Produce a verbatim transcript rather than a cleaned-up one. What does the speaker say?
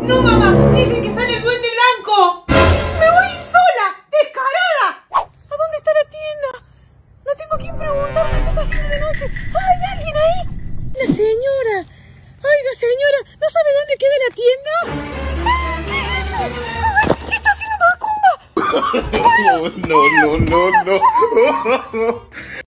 No, mamá, dicen que sale el duende blanco. Me voy a ir sola, descarada. ¿A dónde está la tienda? No tengo a quién preguntarle, se está haciendo de noche. ¿Hay alguien ahí? La señora. Oiga, señora, ¿no sabe dónde queda la tienda? ¡Ah, qué lindo! ¡Ay, está haciendo macumba! No, no, no, no, no.